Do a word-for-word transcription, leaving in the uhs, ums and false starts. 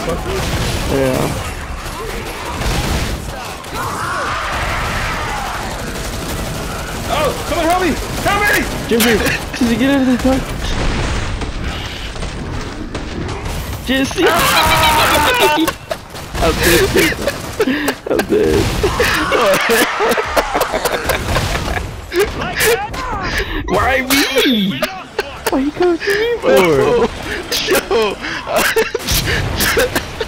motherfucker. Yeah. Oh, someone help me! Help me! Jimmy, did you get out of the car? Jesse! I'm dead. I'm dead. Why me? Why you coming to me for? Yo!